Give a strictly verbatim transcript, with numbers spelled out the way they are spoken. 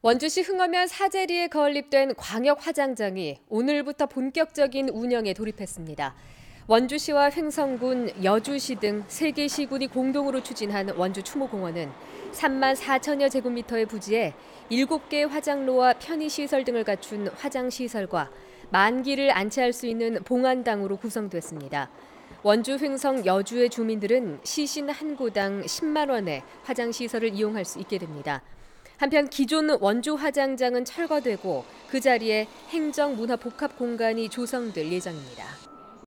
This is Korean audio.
원주시 흥하면 사제리에 건립된 광역 화장장이 오늘부터 본격적인 운영에 돌입했습니다. 원주시와 횡성군, 여주시 등 세 개 시군이 공동으로 추진한 원주추모공원은 삼만 사천여 제곱미터의 부지에 일곱 개의 화장로와 편의시설 등을 갖춘 화장시설과 만기를 안치할 수 있는 봉안당으로 구성됐습니다. 원주, 횡성, 여주의 주민들은 시신 한 구당 십만 원에 화장시설을 이용할 수 있게 됩니다. 한편 기존 원주 화장장은 철거되고 그 자리에 행정문화복합공간이 조성될 예정입니다.